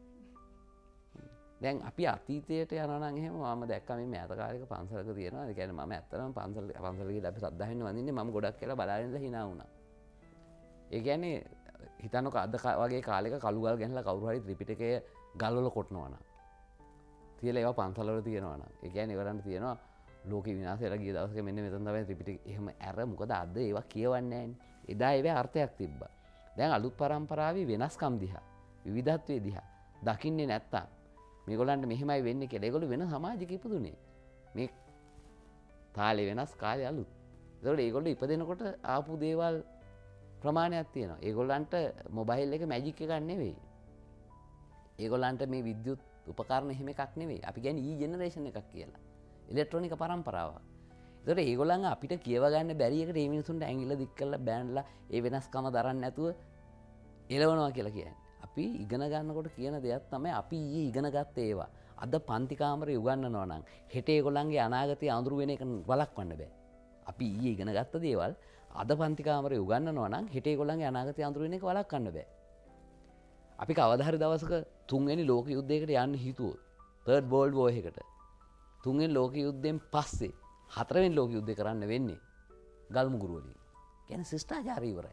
දැන් අපි අතීතයට යනවා නම් එහෙම මම දැක්කා මේ මෑත කාලේක පන්සලක තියෙනවා. ඒ කියන්නේ මම ඇත්තටම පන්සල ගිහලා අපි සද්දාහෙන්න වඳින්නේ මම ගොඩක් කියලා බලාගෙන ඉඳලා hina වුණා. ඒ කියන්නේ හිතන්නකෝ අද වගේ කාලෙක කළු ගල් ගැනලා කවුරු හරි ත්‍රිපිටකය ගල්වල කොටනවා නම් තියලා ඒවා පන්සල්වල තියෙනවා නම් ඒ කියන්නේ ඒවලන්ට තියෙනවා ලෝකෙ විනාශයට ගිය දවසක මෙන්න මෙතන තමයි ත්‍රිපිටකය. එහෙම ඇර මොකද අද ඒවා කියවන්නේ නැහැනේ. එදා ඒවේ අර්ථයක් තිබ්බා. දැන් අලුත් පරම්පරාවේ වෙනස්කම් දිහා විවිධත්වයේ දිහා දකින්නේ නැත්තම් මේගොල්ලන්ට මෙහෙමයි වෙන්නේ කියලා. ඒගොල්ලෝ වෙන සමාජයක ඉපදුනේ. මේ තාලේ වෙනස් කාලේ අලුත්. ඒතකොට ඒගොල්ලෝ ඉපදෙනකොට ආපු දේවල් ප්‍රමාණයක් තියෙනවා. ඒගොල්ලන්ට මොබයිල් එක මැජික් එකක් නෙවෙයි. ඒගොල්ලන්ට මේ විද්‍යුත් උපකරණ එහෙම එකක් නෙවෙයි. අපි කියන්නේ ඊ ජෙනරේෂන් එකක් කියලා. ඉලෙක්ට්‍රොනික පරම්පරාවක්. ඒතකොට ඒගොල්ලන් අපිට කියව ගන්න බැරි එකට මේ මිනිසුන්ට ඇඟිල්ල දික් කරලා බෑන්ලා ඒ වෙනස්කම දරන්නේ නැතුව එලවනවා කියලා කියන්නේ. අපි ඉගෙන ගන්නකොට කියන දෙයක් තමයි අපි ඊයේ ඉගෙන ගත්ත ඒවා. අද පන්ති කාමරේ උගන්වනවා නම් හෙට ඒගොල්ලන්ගේ අනාගතය අඳුරු වෙන එක වළක්වන්න බෑ. අපි ඊයේ ඉගෙන ගත්ත දේවල් අද පන්ති කාමරේ උගන්වනවා නම් හෙට ඒගොල්ලන්ගේ අනාගතය අඳුරු වෙන එක වළක්වන්න බෑ. අපි කවදා හරි දවසක තුන්වෙනි ලෝක යුද්ධයකට යන්න හිතුවොත් තර්ඩ් වර්ල්ඩ් වෝර් එකකට තුන්වෙනි ලෝක යුද්ධයෙන් පස්සේ හතරවෙනි ලෝක යුද්ධය කරන්න වෙන්නේ ගල් මුගුරු වලින්. කියන්නේ ශිෂ්ටාචාරය ඉවරයි.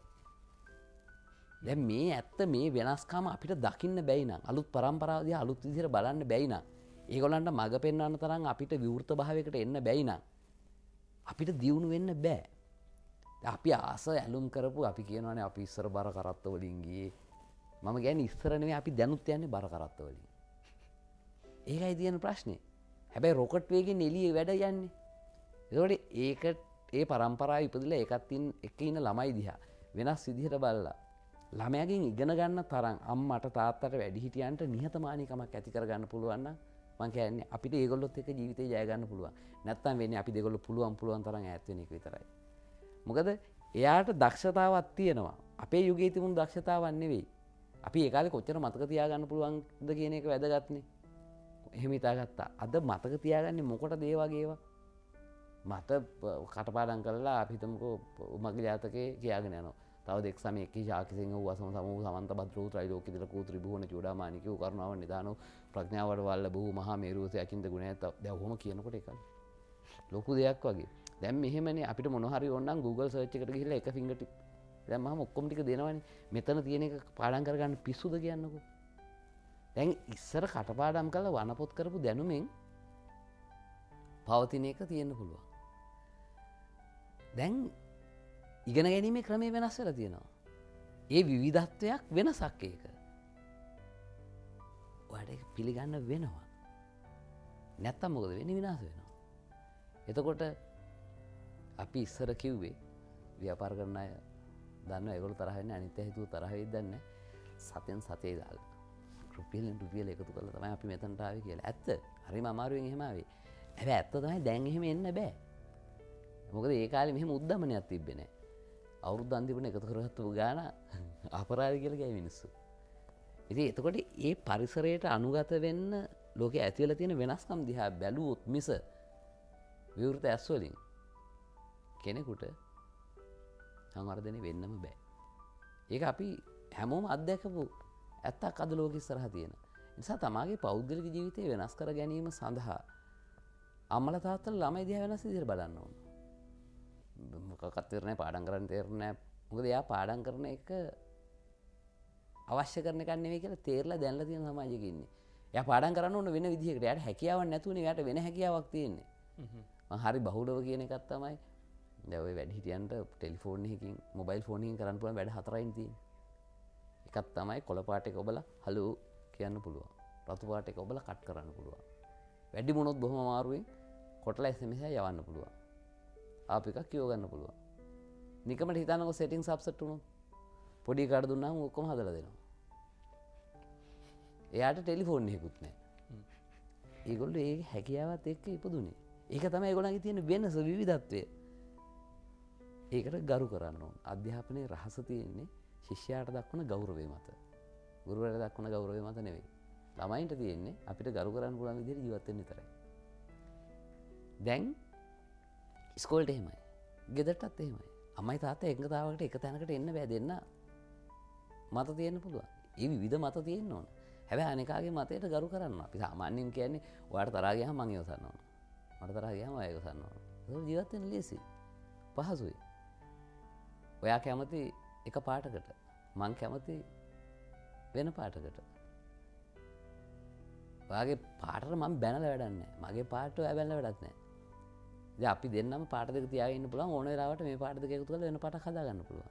දැන් මේ ඇත්ත මේ වෙනස්කම අපිට දකින්න බැයි නම් අලුත් පරම්පරාව දිහා අලුත් විදිහට බලන්න බැයි නම් ඒගොල්ලන්ට මඟ පෙන්වන්න තරම් අපිට විවෘත භාවයකට එන්න බැයි නම් අපිට දියුණු වෙන්න බෑ. අපි ආස ඇලුම් කරපු අපි කියනවානේ අපි ඉස්සර බර කරත්ත වලින් ගියේ. මම කියන්නේ ඉස්සර නෙවෙයි අපි දැනුත් යන්නේ බර කරත්ත වලින්. ඒකයි තියෙන ප්‍රශ්නේ. හැබැයි රොකට් වේගෙන් එළියේ වැඩ යන්නේ. ඒකට ඒ පරම්පරාව ඉපදිලා ඒකත් එක්ක ඉන්න ළමයි දිහා වෙනස් විදිහට බලලා ළමයාගෙන් ඉගෙන ගන්න තරම් අම්මට තාත්තට වැඩිහිටියන්ට නිහතමානීකමක් ඇති කරගන්න පුළුවන් නම් මම කියන්නේ අපිට ඒගොල්ලොත් එක්ක ජීවිතේ ජය ගන්න පුළුවන්. නැත්තම් වෙන්නේ අපි දෙගොල්ලෝ පුළුවන් තරම් ඈත් වෙන එක විතරයි. මොකද එයාට දක්ෂතාවක් තියෙනවා. අපේ යුගයේ තිබුණු දක්ෂතාවක් නෙවෙයි. අපි ඒ කාලේ කොච්චර මතක තියාගන්න පුළුවන්ද කියන එක වැදගත්නේ. එහෙම හිතාගත්තා. අද මතක තියාගන්නේ මොකටද ඒ වගේ ඒවා? මත කටපාඩම් කරලා අපි හිතමුකෝ මගේ ජාතකේ කියාගෙන යනවා. තව දෙක් සමයේ කී ශාකිසිංහ වූ අසම සමූහ සමන්ත භද්‍රෝ ත්‍රිලෝක දිලකෝ ත්‍රිභුවන චූඩාමානිකෝ කරුණාව නිදානෝ ප්‍රඥාවට වල්ල බහු මහා මේරුසේ අචින්ත ගුණයත් දැන් ඔහොම කියනකොට ඒක ලොකු දෙයක් වගේ. දැන් මෙහෙමනේ අපිට මොන හරි ඕනනම් Google search එකට ගිහිල්ලා එක ෆින්ගර් ටිප් දැන් මම ඔක්කොම ටික දෙනවනේ. මෙතන තියෙන එක පාඩම් කරගන්න පිස්සුද කියන්නකෝ. දැන් ඉස්සර කටපාඩම් කරලා වනපොත් කරපු දැනුමෙන් පවතින එක තියෙන්න පුළුවන්. දැන් ඉගෙන ගැනීමේ ක්‍රමය වෙනස් වෙලා තියෙනවා. ඒ විවිධත්වයක් වෙනසක් ඒක. ඔයාලට ඒක පිළිගන්න වෙනවා. නැත්තම් මොකද වෙන්නේ? විනාශ වෙනවා. එතකොට අපි ඉස්සර කිව්වේ ව්‍යාපාර කරන අය දන්නවා ඒගොල්ලෝ තරහ වෙන්නේ අනිත් අය හිතුව තරහ වෙයිද දන්නේ සතෙන් සතේ දාලා. රුපියල් එකතු කරලා තමයි අපි මෙතනට ආවේ කියලා. ඇත්ත. හරිම අමාරුවෙන් එහෙම ආවේ. හැබැයි ඇත්ත තමයි දැන් එහෙම එන්න බෑ. මොකද ඒ කාලේ මෙහෙම උද්දමනයක් තිබ්බේ නෑ. අවුරුදු අන්තිමට එකතු කරගත්තු ගාන අපරාධ කියලා ගිය මිනිස්සු. ඉතින් එතකොට ඒ පරිසරයට අනුගත වෙන්න ලෝකයේ ඇති වෙලා තියෙන වෙනස්කම් දිහා බැලුවොත් මිස විවෘත ඇස් වලින් කෙනෙකුට සංවර්ධනය වෙන්නම බෑ. ඒක අපි හැමෝම අත්දැකපු ඇත්තක් අද ලෝකෙ ඉස්සරහා තියෙන. නිසා තමාගේ පෞද්ගලික ජීවිතය වෙනස් කර ගැනීම සඳහා අම්මලා තාත්තලා ළමයි දිහා වෙනස් විදිහට බලන්න ඕන. මොකක්වත් තේරෙන්නේ පාඩම් කරන්න තේරෙන්නේ නැහැ. මොකද එයා පාඩම් කරන එක අවශ්‍ය කරන එකක් නෙවෙයි කියලා තේරලා දැනලා තියෙන සමාජයක ඉන්නේ. එයා පාඩම් කරන්න ඕන වෙන විදිහකට. එයාට හැකියාවක් නැතුවනේ එයාට වෙන හැකියාවක් තියෙන්නේ. මම හරි බහුලව කියන එකක් තමයි දැන් ඔය වැඩිහිටියන්ට ටෙලිෆෝන් එකකින් මොබයිල් ෆෝන් එකකින් කරන්න පුළුවන් වැඩ 4යින් තියෙන්නේ. එකක් තමයි කොළ පාට එක ඔබලා හලෝ කියන්න පුළුවන්. රතු පාට එක ඔබලා කට් කරන්න පුළුවන්. වැඩි මොනොත් බොහොම අමාරුවෙන් කොටලා SMS එක යවන්න පුළුවන්. ආප් එකක් කියව ගන්න පුළුවන්. නිකමට හිතන්නකො සෙටින්ග්ස් අප්සෙට් වුණොත් පොඩි කාඩ් දුන්නාම ඔක්කොම හදලා දෙනවා. එයාට ටෙලිෆෝන් එකකුත් නැහැ. ඒගොල්ලෝ ඒ හැකියාවත් එක්ක ඉපදුනේ. ඒක තමයි ඒගොල්ලන්ගේ තියෙන වෙනස විවිධත්වය. ඒකට ගරු කරන්න ඕන. අධ්‍යාපනයේ රහස තියෙන්නේ ශිෂ්‍යයාට දක්වන ගෞරවය මත. ගුරුවරයාට දක්වන ගෞරවය මත නෙවෙයි. ළමයින්ට තියෙන්නේ අපිට ගරු කරන්න පුළුවන් විදිහට ජීවත් වෙන්න විතරයි. දැන් ඉස්කෝලේට එහෙමයි. ගෙදරටත් එහෙමයි. අම්මයි තාත්තා එකඟතාවකට එක තැනකට එන්න බෑ දෙන්න. මත තියෙන්න පුළුවන්. ඒ විවිධ මත තියෙන්න ඕන. හැබැයි අනිකාගේ මතයට ගරු කරන්න. අපි සාමාන්‍යයෙන් කියන්නේ ඔයාට තරහා ගියාම මං ඉවසන්න ඕන. මට තරහා ගියාම ඔයා ඉවසන්න ඕන. ඒක ජීවත් වෙන්න ලේසි. පහසුයි. ඔයා කැමති එක පාටකට. මං කැමති වෙන පාටකට. ඔයාගේ පාටට මම බැනලා වැඩක් නැහැ. මගේ පාටට ඔයා බැනලා වැඩක් නැහැ. දැන් අපි දෙන්නම පාට දෙක තියාගෙන ඉන්න පුළුවන්. ඕන වෙලාවට මේ පාට දෙක එකතු කරලා වෙන පාටක් හදා ගන්න පුළුවන්.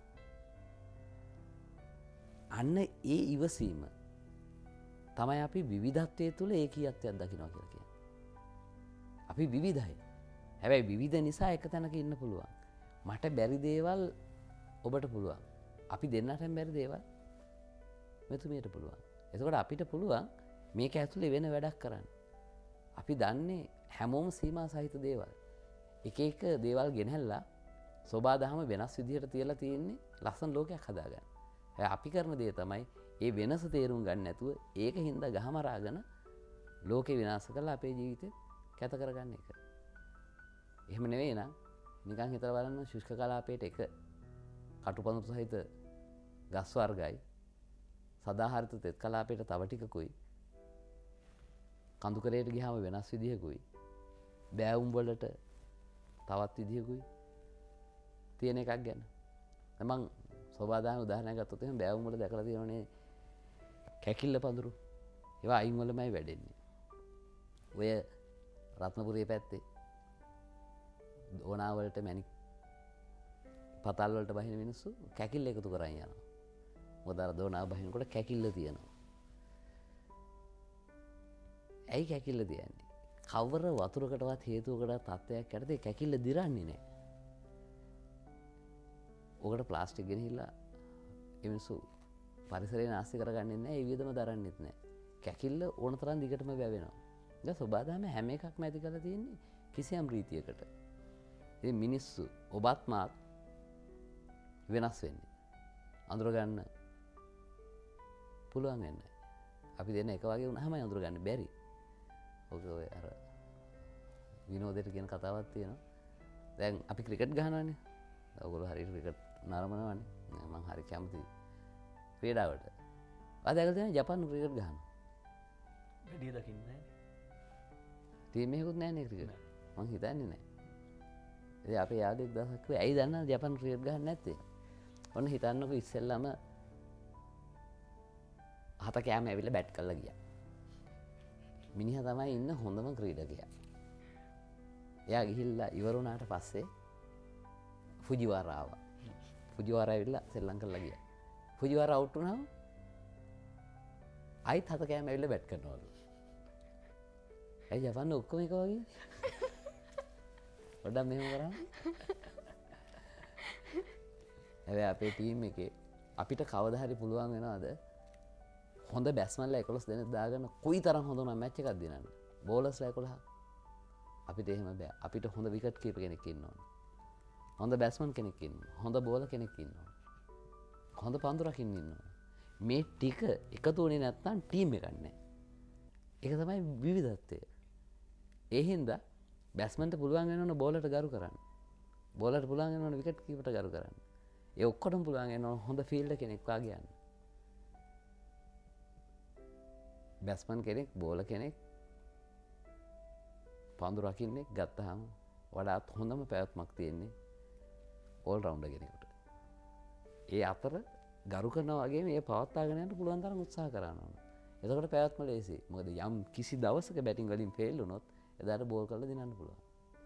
අන්න ඒ ඉවසීම තමයි අපි විවිධත්වයේ තුල ඒකීයත්වයක් දකිනවා කියලා කියන්නේ. අපි විවිධයි. හැබැයි විවිධ නිසා එක තැනක ඉන්න පුළුවන්. මට බැරි දේවල් ඔබට පුළුවන්. අපි දෙන්නටම බැරි දේවල් මෙතුමියට පුළුවන්. එතකොට අපිට පුළුවන් මේක ඇතුලේ වෙන වැඩක් කරන්න. අපි දන්නේ හැමෝම සීමා සහිත දේවල්. එක එක දේවල් ගෙනහැල්ලා සෝබාදහම වෙනස් විදිහට තියලා තියෙන්නේ ලස්සන ලෝකයක් හදාගන්න. අපි කරන දේ තමයි ඒ වෙනස තේරුම් ගන්න නැතුව ඒක හින්දා ගහමරාගෙන ලෝකේ විනාශ කරලා අපේ ජීවිතේ කැත කරගන්න එක. එහෙම නෙවෙයි නං නිකන් හිතලා බලන්න ශුෂ්ක කලාපයට එක කටුපඳුරු සහිත ගස් වර්ගයි සදාහරිත තෙත් කලාපයට තව ටිකකුයි කඳු කරේට ගියාම වෙනස් විදිහකුයි බෑවුම් වලට තවත් විදිහකුයි තියෙන එකක් ගැන මම සෝබාදාන උදාහරණයක් ගත්තොත් එහෙනම් බෑවුම් වල දැකලා තියෙනවනේ කැකිල්ල පඳුරු ඒවා අයින් වලමයි වැඩෙන්නේ ඔය රත්නපුරේ පැත්තේ ඕනා වලට මැණික් පතල් වලට බහින මිනිස්සු කැකිල්ල එකතු කරන් යනවා මොකද අර දෝනාව බහිනකොට කැකිල්ල තියෙනවා ඇයි කැකිල්ල තියන්නේ කවර වතුරකටවත් හේතුවකට තත්ත්වයක් යටතේ කැකිල්ල දිරන්නේ නැහැ ඔකට ප්ලාස්ටික් ගෙනහිල්ලා ඒ මිනිස්සු පරිසරය නාස්ති කරගන්නේ නැහැ ඒ විදිහම දරන්නෙත් නැහැ කැකිල්ල ඕන තරම් දිගටම වැවෙනවා දැන් සෝබාදාම හැම එකක්ම ඇති කරලා තියෙන්නේ කිසියම් රීතියකට ඉතින් මිනිස්සු ඔබත් මාත් වෙනස් වෙන්නේ අඳුර ගන්න පුළුවන් වෙන්නේ. අපි දෙන්න එක වගේ වුණාම අඳුර ගන්න බැරි. ඔක ඔය අර විනෝදයට කියන කතාවක් තියෙනවා. දැන් අපි ක්‍රිකට් ගහනවානේ. ඔයගොල්ලෝ හරියට ක්‍රිකට් නරඹනවානේ. මම හරි කැමතියි ක්‍රීඩාවට. අද දැකලා තියෙනවා ජපාන් ක්‍රිකට් ගහනවා. වැඩිය දකින්නේ නැහැ. ටීම් එකකුත් නැහැ නේ ක්‍රිකට්. මං හිතන්නේ නැහැ. ඉතින් අපේ යාළුවෙක් දවසක් කිව්වා ඇයි දන්නවද ජපාන් ක්‍රිකට් ගහන්නේ නැත්තේ? ඔන්න හිතන්නකෝ ඉස්සෙල්ලාම හත කෑම ඇවිල්ලා බැට් කරලා ගියා. මිනිහා තමයි ඉන්න හොඳම ක්‍රීඩකයා. එයා ගිහිල්ලා ඉවර වුණාට පස්සේ ෆුජිවාරා ආවා. ෆුජිවාරා ඇවිල්ලා සෙල්ලම් කරලා ගියා. ෆුජිවාරා අවුට් වුණාම ආයිත් හත කෑම ඇවිල්ලා බැට් කරනවලු. ඇයි ජපාන් ඔක්කොම එක වගේ? පොඩ්ඩක් මෙහෙම කරා. හැබැයි අපේ ටීම් එකේ අපිට කවදා හරි පුළුවන් වෙනවද හොඳ බැට්ස්මන්ලා 11 දෙනෙක් දාගෙන කොයි තරම් හොඳ නම් මැච් එකක් දිනන්න. බෝලර්ස්ලා 11. අපිට එහෙම බෑ. අපිට හොඳ විකට් කීපර් කෙනෙක් ඉන්න ඕන. හොඳ බැට්ස්මන් කෙනෙක් ඉන්න ඕන. හොඳ බෝලර් කෙනෙක් ඉන්න ඕන. හොඳ පන්දු රකින්න ඉන්න ඕන. මේ ටික එකතු වුණේ නැත්නම් ටීම් එකක් නැහැ. ඒක තමයි විවිධත්වය. ඒ හින්දා බැට්ස්මන්ට පුළුවන් වෙනවන බෝලර්ට ගරු කරන්න. බෝලර්ට පුළුවන් වෙනවන විකට් කීපර්ට ගරු කරන්න. ඒ ඔක්කොටම පුළුවන් වෙනවන හොඳ ෆීල්ඩර් කෙනෙක් වාගේ යන්න. බැට්ස්මන් කෙනෙක් බෝලර් කෙනෙක් පන්දු රකින්නෙක් ගත්තාම වඩාත් හොඳම පැවැත්මක් තියෙන්නේ ඕල් රවුන්ඩර් කෙනෙකුට. ඒ අතර ගරු කරනවා වගේම ඒ පවත්වාගෙන යන්න පුළුවන් තරම් උත්සාහ කරන්න ඕන. එතකොට පැවැත්ම ලේසියි. මොකද යම් කිසි දවසක බැටිං වලින් ෆේල් වුණොත් එදාට බෝල් කරලා දිනන්න පුළුවන්.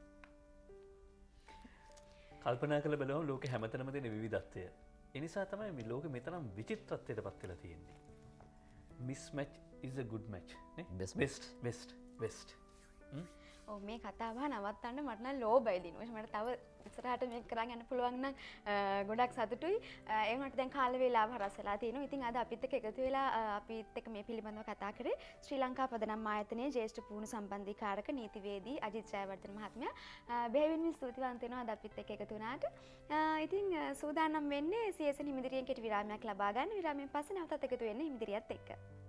කල්පනා කරලා බලමු ලෝකේ හැමතැනම තියෙන විවිධත්වය. ඒ නිසා තමයි මේ ලෝකෙ මෙතරම් විචිත්‍රත්වයට පත් වෙලා තියෙන්නේ. Mismatch is a good match. නේ? Best. ඔව් මේ කතාව නවත්තන්න මට නම් ලෝබයි දිනුවා. මට තව ඉස්සරහට මේක කරන් යන්න පුළුවන් නම් ගොඩක් සතුටුයි. ඒ වුණාට දැන් කාල වේලාව හරස් වෙලා තියෙනවා. ඉතින් අද අපිත් එක්ක එකතු වෙලා අපිත් එක්ක මේ පිළිබඳව කතා කරේ ශ්‍රී ලංකා පදනම් ආයතනයේ ජ්‍යෙෂ්ඨ පුහුණු සම්බන්ධීකාරක නීතිවේදී අජිත් ජයවර්ධන මහත්මයා. බෙහෙවින්ම ස්තුතිවන්ත වෙනවා අද අපිත් එක්ක එකතු වුණාට. ඉතින් සූදානම් වෙන්නේ CSN හිමිදිරියෙන් කෙටි විරාමයක් ලබා ගන්න. විරාමයෙන් පස්සේ නැවතත් එකතු වෙන්නේ හිමිදිරියත් එක්ක.